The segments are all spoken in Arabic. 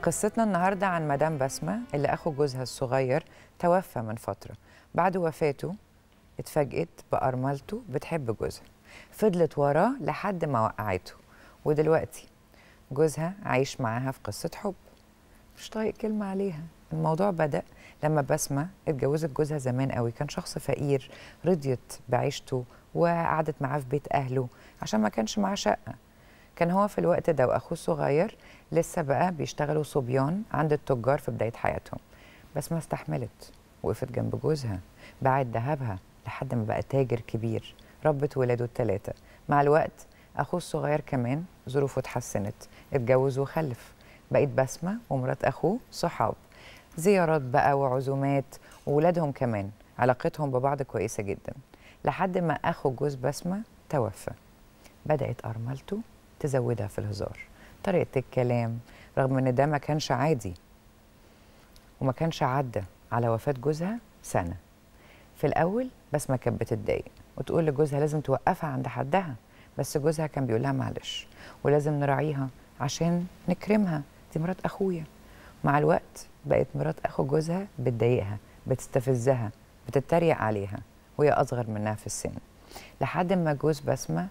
قصتنا النهاردة عن مدام بسمة اللي أخو جوزها الصغير توفى من فترة. بعد وفاته اتفاجئت بأرملته بتحب جوزها، فضلت وراه لحد ما وقعته، ودلوقتي جوزها عايش معاها في قصة حب مش طايق كلمة عليها. الموضوع بدأ لما بسمة اتجوزت جوزها زمان قوي، كان شخص فقير، رضيت بعيشته وقعدت معاه في بيت أهله عشان ما كانش معاه شقة. كان هو في الوقت ده وأخوه الصغير لسه بقى بيشتغلوا صبيان عند التجار في بداية حياتهم. بس ما استحملت، وقفت جنب جوزها، باعت ذهبها لحد ما بقى تاجر كبير، ربت ولاده الثلاثة. مع الوقت أخوه الصغير كمان ظروفه اتحسنت، اتجوز وخلف، بقيت بسمة ومرات أخوه صحاب، زيارات بقى وعزومات، وولادهم كمان علاقتهم ببعض كويسة جدا، لحد ما أخو جوز بسمة توفى. بدأت أرملته تزودها في الهزار، طريقة الكلام، رغم إن ده ما كانش عادي وما كانش عدى على وفاة جوزها سنة. في الأول بسمة كانت بتتضايق وتقول لجوزها لازم توقفها عند حدها، بس جوزها كان بيقول لها معلش ولازم نراعيها عشان نكرمها، دي مرات أخويا. مع الوقت بقت مرات أخو جوزها بتضايقها، بتستفزها، بتتريق عليها وهي أصغر منها في السن، لحد ما جوز بسمة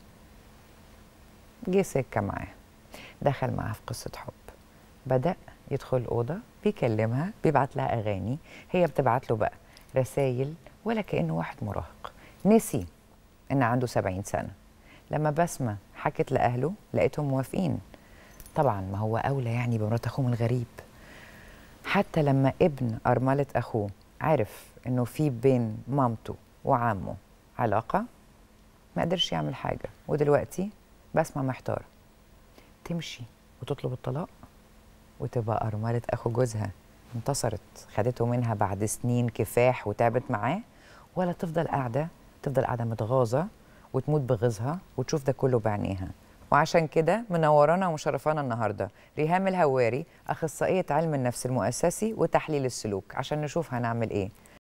جه سكة معاه، دخل معاها في قصة حب. بدأ يدخل الأوضة بيكلمها، بيبعت لها أغاني، هي بتبعت له بقى رسايل ولا كأنه واحد مراهق. نسي إن عنده 70 سنة. لما بسمة حكت لأهله لقيتهم موافقين، طبعا ما هو أولى يعني بمرات أخوه من الغريب. حتى لما ابن أرملة أخوه عرف إنه في بين مامته وعمه علاقة، ما قدرش يعمل حاجة. ودلوقتي بسمة محتارة، تمشي وتطلب الطلاق وتبقى أرملة أخو جوزها انتصرت، خدته منها بعد سنين كفاح وتعبت معاه، ولا تفضل قاعدة متغاظة وتموت بغيظها وتشوف ده كله بعينيها. وعشان كده منورانا ومشرفانا النهارده ريهام الهواري، أخصائية علم النفس المؤسسي وتحليل السلوك، عشان نشوف هنعمل إيه.